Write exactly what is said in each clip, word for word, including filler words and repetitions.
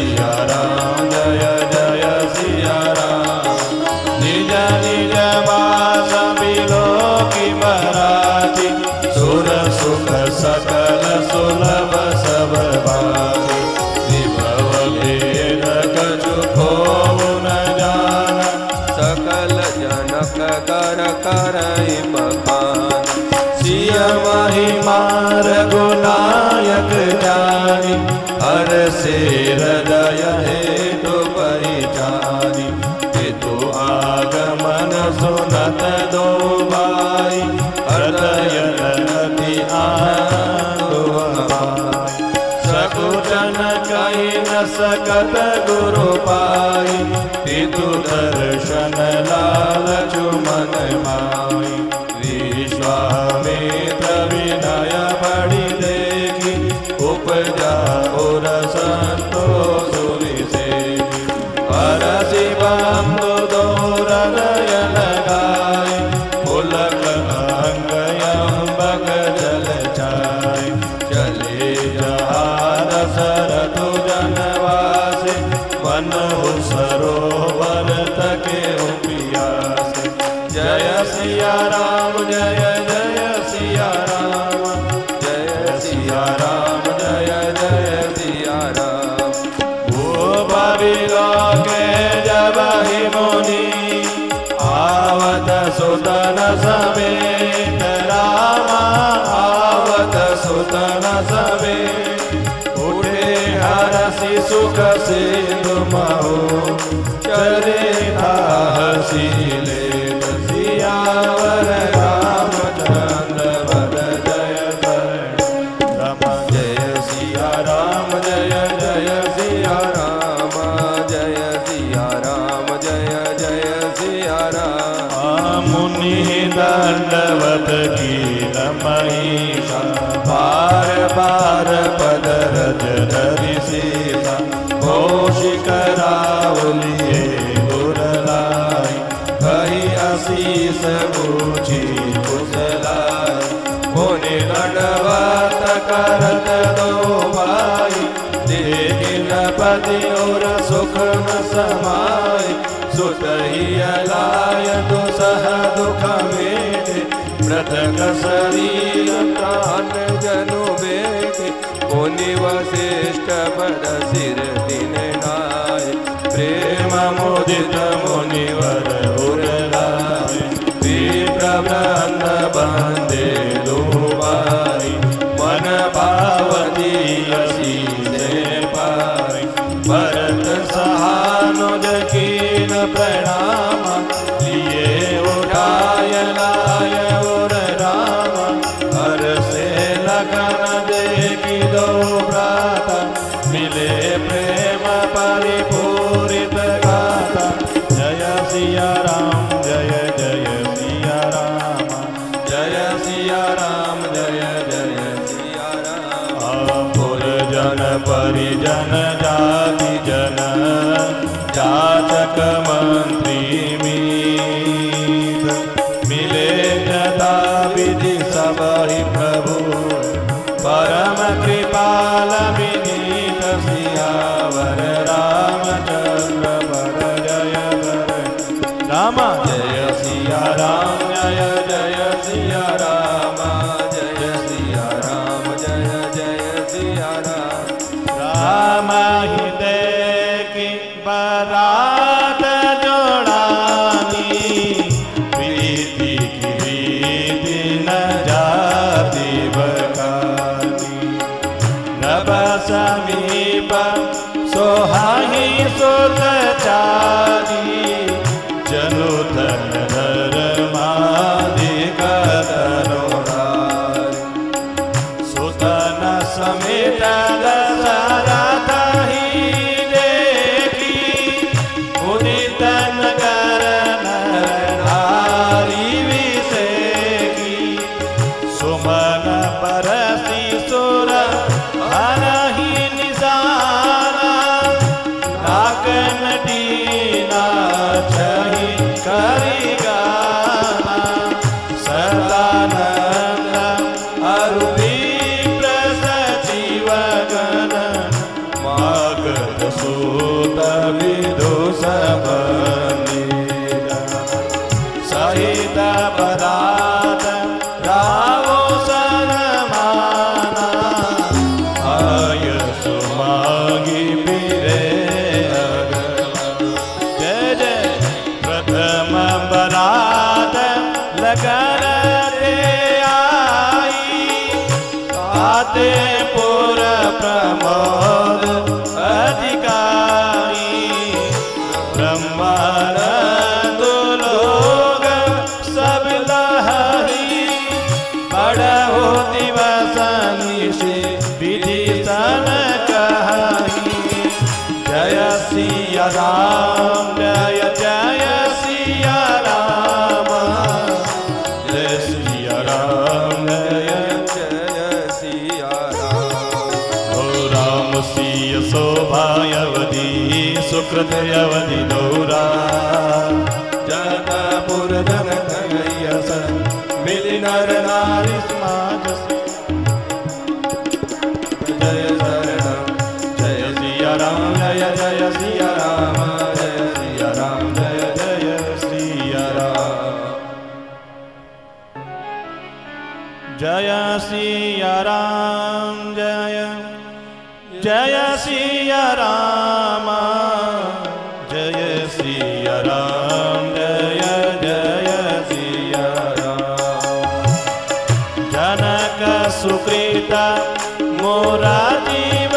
सिया राम जय जय सिया राम। निज निज वास बिलोकी बराती सुर सुख सकल सुलभ सब भाती। विभव भेद कछु खोऊ न जाना सकल जनक कर करई बखान। सिय महिमा रघुनायक जानी हर से हृदय हेतु परिचारी। हेतु आगमन सुनत दो भाई हृदय अति आनंद हमारे। सकुचन कहि न सकत गुरु पाई पितु दर्शन लालचु मन माई। विश्वामित्र विनय बड़ी देखी उपजा और संतोष सेवी। परसि बंधु दो हृदय लगाए पुलक अंग अम्बक जल छाए। चले जहार सरतु जनवासे मनहु सरोवर तके पियासे। जय सिया राम जय जय सिया राम जय सिया राम जय जय सिया राम। भूपरि लोके जब ही मुनि आवत सुतन समेत रामा आवत सुतन समेत। उठे हरसि सुख सिंधु महो चरिता हसी लेत। सियावर रामचंद्र वर जय करण राम जय सिया राम जय जय सिया राम जय सिया राम जय जय सिया राम। मुनि दंडवत कील महिषा बार बार पद रज धरि सीता। घोषि करावलिए गुरलाई कही आशीष पूछी कुशलाई। मुनि दंडवत करत दो भाई देखि नृपति और सुख न समाई। सुत ही अलाय दुसह दुख मेटे मृतक शरीर प्राण जनु बेटे। मुनि वशिष्ठ पद सिर दिन नाय प्रेम मुदित मुनिवर उरलाय। विप्र ब्रह्म बंदे दुबाई मन पावती असी से पाई। भरत सहानुज कीन प्रणाम लिए उठाय लाय उर राम। हर से लगन देखी दो भ्राता मिले प्रेम परिपूरित गाथा। जय सिया राम जय जय सिया राम जय सिया राम जय जय सिया राम। पुरजन परिजन जाति जन जाचक मंत्री मीत। मिले जता विधि सब ही प्रभु परम कृपाल विनीत। सियावर रामचंद्र वर जय कर राम जय सिया राम जय जय सिया राम जय सिया राम जय जय सिया राम। राम ही देखी बरात जोड़ानी प्रीति की रीति न जाती बकानी। नभ समीप सोहाही सुत चारी जनु धन धर मादिक तनोरारी। सुतन समेत दशरथ ही देखी मुदित नगर नर नारी विसेकी। सुमन परसी सुर हरहि निसारा नाकन दीना छहि करि गाना। सदानंद अरु विप्र सचिव गण मगध सूत विदुषभ नीरा सहित पदार्थ रावो सनमाना आय सुमागी पीरे जय जय प्रथम बरात लगन ते आई आते पुर प्रमोद अधिकारी ब्रह्मानंद लोग सब लहरी बड़ो दिवस निशि विधि सन कही जय सिया राम जय जय सिया राम जय सिया राम जय जय सिया राम राम सिय शोभायवधि सुकृत अवधि दौरा जनपुर जन सन मिलि नर नारी समाज जय शरण जय सिया राम जय जय सिया राम जय सिया राम जय जय सिया राम जय सिया राम जय जय सिया राम जय सिया राम जय जय सिया राम जनक सुकृत मोरा जीव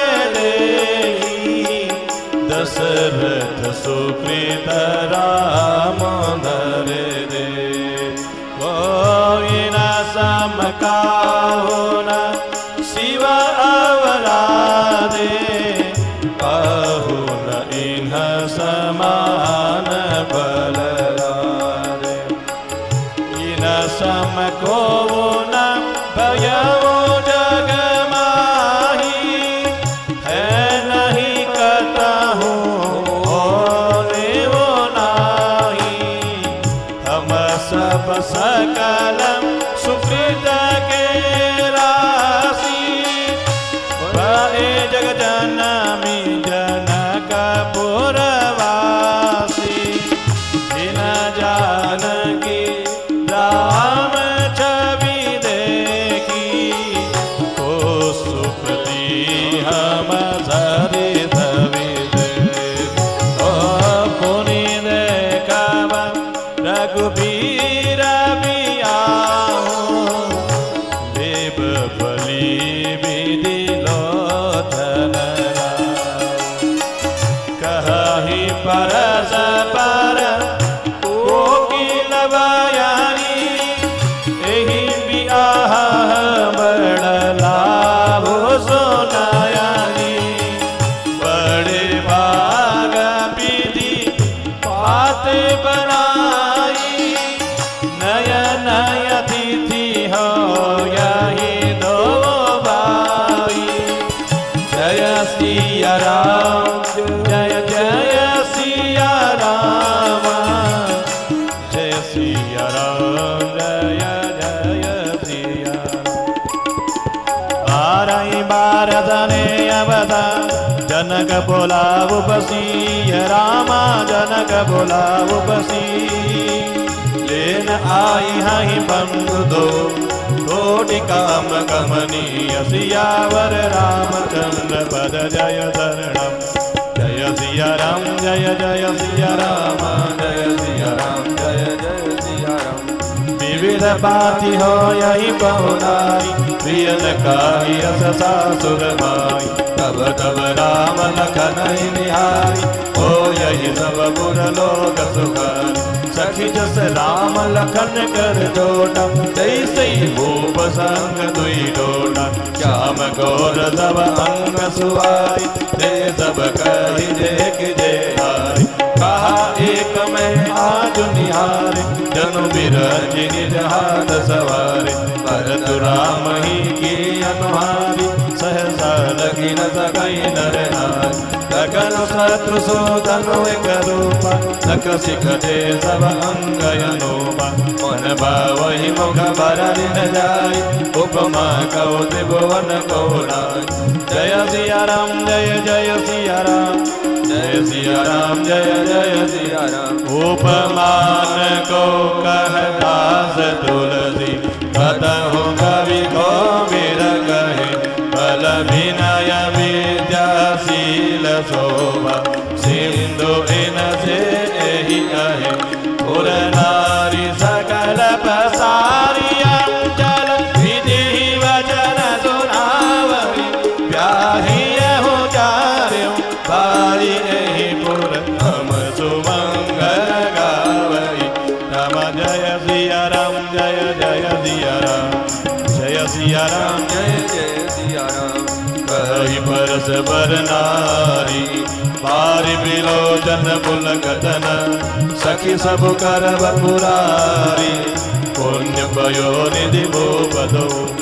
देहि दशरथ सुकृत राम धर दे कोई न समकाहो न शिव अवराधे कहु न इन्ह समान बलराधे इन सम को न भयउ जग माही है नहीं कतहु होने वो नाही हम सब सकल सुकृत के राशि बड़े जग जनमी जनक पुरवासी बिन जानकी राम छवि देखी को सुकृति हम धरि धवि दे ओ पुनि देखब रघुबीर बियाहु देव बलि विधि लोचन कहि परस पर कोकिल बयानी एहि बियाह बड़ लाभ सोनायानी बड़े भाग विधि पात बनाई नय नय तिथि हो यही दो भाई जय सिया राम जय जय सिया राम जय सिया राम जय जय सिया बारह बारदने अवधा जनक बोलाव बसी रामा जनक बोलाव बसी लेन आई हई बंधु दो कोटि काम कमनीय सियावर रामचंद्र पद जय शरणम जय सिया राम जय जय सिया राम जय सिया राम जय जय सिया राम विविध बाती हो यही बहुनाई प्रियन काई अस सासुर माई तब तब राम लखन निहारी हो यही सब पुर लोक सुखारी सखी जस राम लखन कर जोड़ा जैसे भूप संग दुई डोला श्याम गौर सब अंग सुहाई ते सब कही देख जे हारी कहा एक में आज निहारे जनु बिरज निज हाथ सवारे भरत राम ही की अनुहारी सहसा लगी न सकई नर नारी सकल शत्रु सोधनु एक रूप लख सिख दे सब अंग अनूप मन भावहि मुख भरनि न जाय उपमा कहो त्रिभुवन को राय जय सिया राम जय जय सिया राम जय सिया राम जय जय सिया राम उपमान को कह दास तुलसी कतहु कवि को वीर कहे बल विनय विद्याशील शोभा सिंधु इन से एहि कहे पुर नारी सकल पसारी अंचल विधि वचन सुनावहि ब्याहि हो चार्यो बारी एहि पुर हम सुमंगल गावहि राम जय सिया राम जय जय सिया राम जय सिया राम जय जय सिया राम कहि परस बर नारी पारि बिलोचन पुलकतन सखी सब करब पुरारी पुण्य पयो निधि भूपतो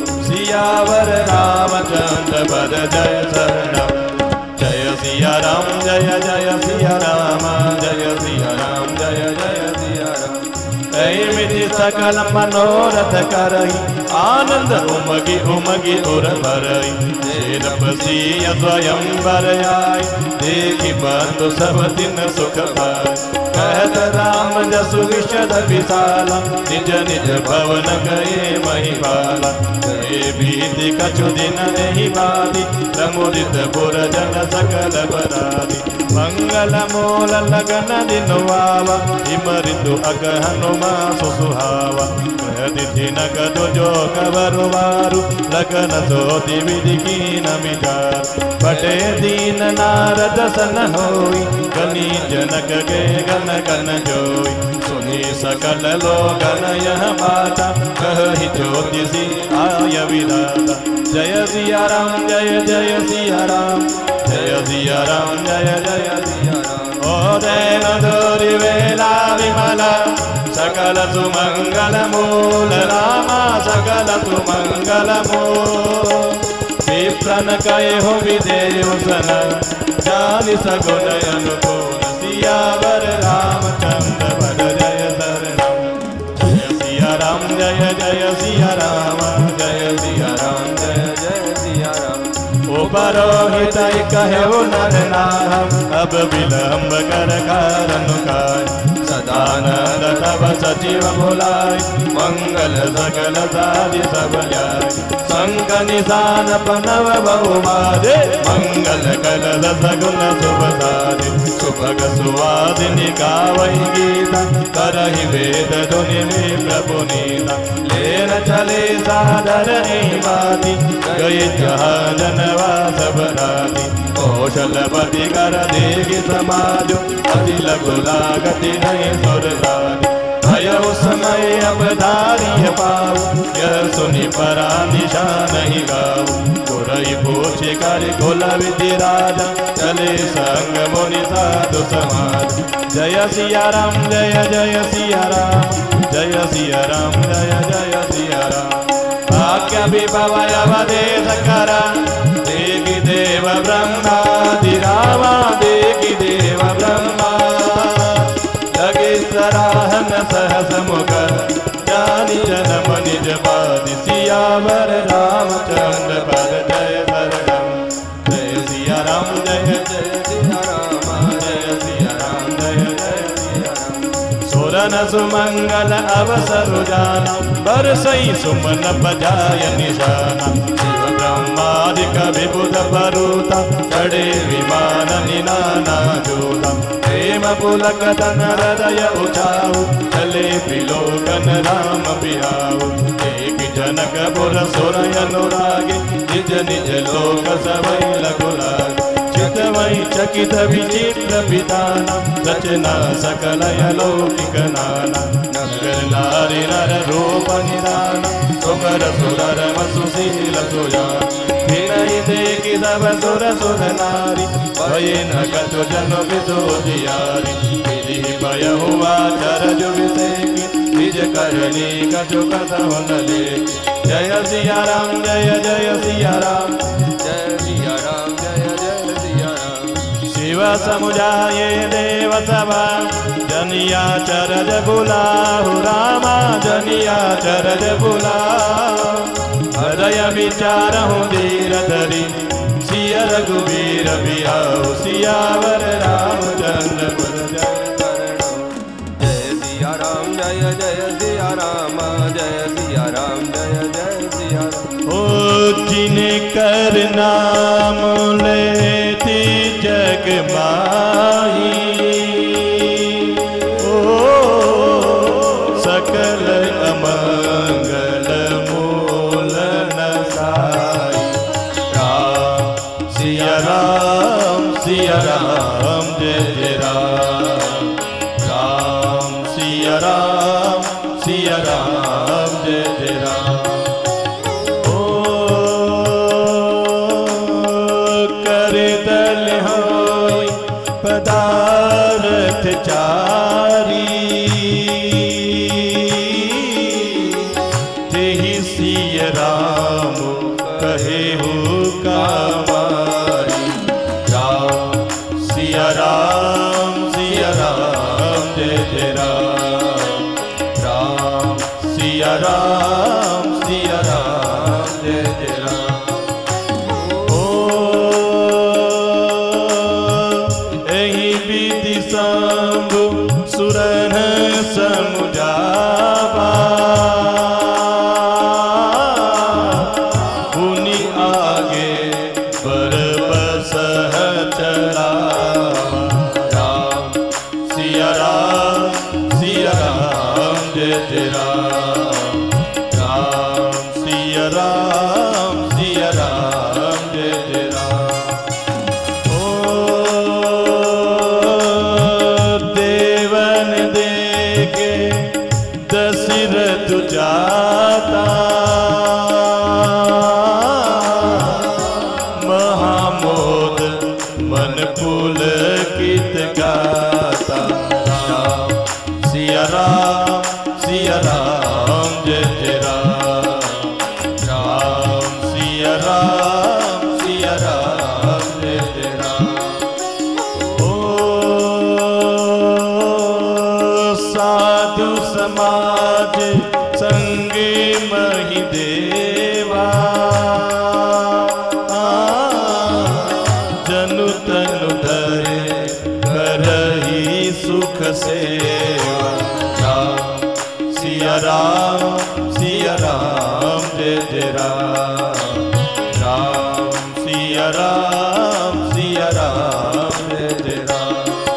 सियावर रामचंद्र पद जय शरणम जय सिया राम जय जय सिया राम जय सिया राम जय जय सिया राम मिति सकल मनोरथ करहि आनंद उमगी उमगी उर भरहि बसिय स्वयं बर आय देखि बंधु सब दिन सुख पाय कहत राम जसु विशद विशाला निज निज भवन गए महिपाला गए भीति कछु दिन नहीं बाधी प्रमुदित पुर जन सकल बराधी मंगल मूल लगन दिन वावा हिम ऋतु अग हनुमा सुहावा कहति नग तुजो कबरु वारु लगन सोति विधि की नमिकार बटे दीन नारद सन होई गनी जनक के गन गन जोई सुनी सकल लोगन यह बाता कहि ज्योतिषी आय विधाता जय सिया राम जय जय सिया राम जय सिया राम जय जय सिया राम ओ दैन धोरि वेला विमला सकल सुमंगल मूल रामा सकल सुमंगल मूल विप्रन कहे हो विदेव सन जानि सगुन अनुकूल सियावर रामचंद्र पद जय शरणम जय सिया राम जय जय सिया राम जय सिया राम जय जय सिया राम उपरोहित कहे नर नाम अब विलंब कर कारण काय सदानंद तब सचिव बुलाय मंगल सकल साधि सब जाय संग निशान पनव बहुमादे मंगल कल सगुन शुभ साधि सुभग सुवादिनी गावहि गीता करहि वेद धुनि में प्रभु नीता लेन चले सादर नहीं बाती गए जहाँ जनवा सब राती कौशलपति कर देगी समाज अति लघु लागति नहीं सुरदारी भय समय अब धारिय पाऊ यह सुनि परा निशा नहीं गाऊ गुरई पूछे कर कुल विधि राजा चले संग मुनि साधु समाज जय सिया राम जय जय सिया राम जय सिया राम जय जय सिया राम वाक्य विभवय वदेश करा देगी देव ब्रह्मादि रामा देगी देव ब्रह्मा लगे सराहन सहस मुख जानि जन्म निज पादि सियावर रामचंद्र पद जय शरणम जय सिया राम जय जय सिया राम जय सिया राम जय जय सिया राम सुरन सुमंगल अवसर जाना बरसई सुमन बजाय निशाना शिव ब्रह्मादिक विबुध परुता चढ़े विमान निनाना जोता प्रेम पुलक तन हृदय उठाऊ चले त्रिलोकन राम बिहाऊ एक जनक पुर सुर अनुरागे निज निज लोक सबई लघुलागे चितवई चकित विचित्र विधाना रचना सकल अलौकिक नाना नगर नारी नर रूप निदाना सुकर सुरर मसुशील सुजान विनय देखि सब सुर सुर नारी भय न कछु जन विदो दियारी विधि भय हुआ चरज विसेकी निज करनी कछु कथु न लेखी जय सिया राम जय जय सिया राम जय सिया राम जय जय सिया राम दिवस मुझाये देव सभा जनिया चरज बुलाहु रामा जनिया चरज बुलाहु हृदय विचारहु धीर धरी सिया रघुवीर बियाहु सियावर रामचंद्र पुर जय सिया राम जय जय सिया राम जय सिया राम जय जय सिया राम। ओ जिने कर नाम लेती जग माही ओ सकल अमंगल मूल नसाई राम सिया राम सिया राम जय जय राम राम सिया राम सिया राम जय जय राम। पदार्थ चारी तेहि सिय राम कहे हो कामारी राम सिया राम सिया राम जय जय राम राम सिया राम सिया राम जय जय राम। शंभु सुरन समुझावा पुनि आगे पर बस चलावा राम सिया राम सिया राम जय जय राम राम सिया राम सिया राम जय जय राम। दशरथ जाता महामोद मन पुलकित गाता राम सिया राम सिया राम जय जय राम राम सिया राम सिया राम जय जय राम। साधु समाज संगे मही देवा जनु तनु धरे करही सुख सेवा राम सिया राम सिया राम जय जय राम राम सिया राम सिया राम जय जय राम।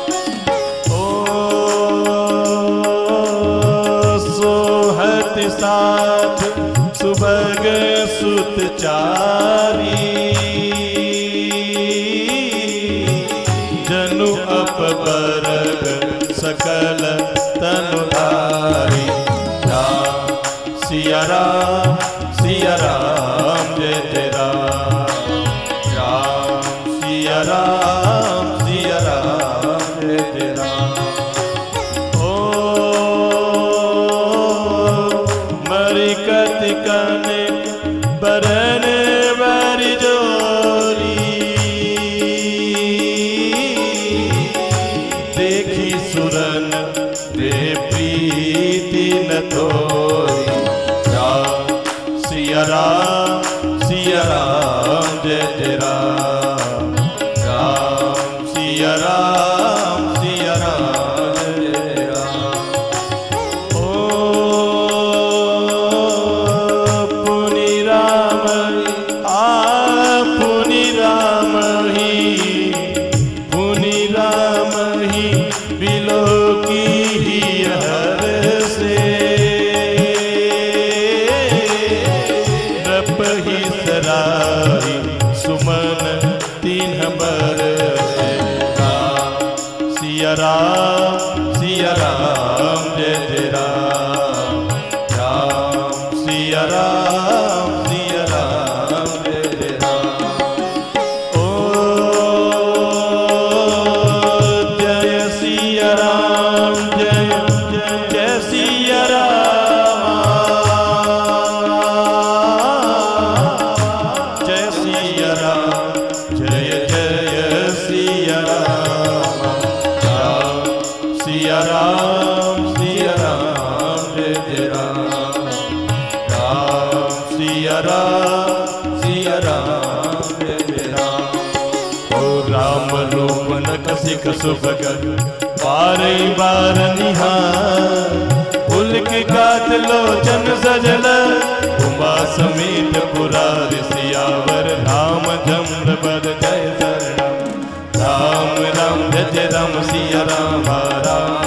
साथ सुभग सुत चारी जनु अपबरग सकल तनुधारी राम सिया राम सिया राम जय जय राम राम सिया राम सिया राम जय जय राम। कन बरन बर जोरी देखी सुरन दे प्रीति न तोरी राम सिया राम सिया राम जय जय राम राम सिया राम सिया राम जय जय राम। सुमन तीन बर सिया राम सिया राम जय जय राम राम सिया राम सिया राम जय जय राम। ओ जय सिया राम जय जय सिया राम जय सिया राम जय जय सिया राम। राम राम सिया राम सिया राम जय जय राम राम सिया राम सिया राम जय जय राम। ओ राम लोपन कसिक सुभग बारई बार निहार फूल के कात लोचन सजल उमा समेत पुरार सियावर राम चंद्र पद जय शरणम राम राम जय जय राम सिया राम राम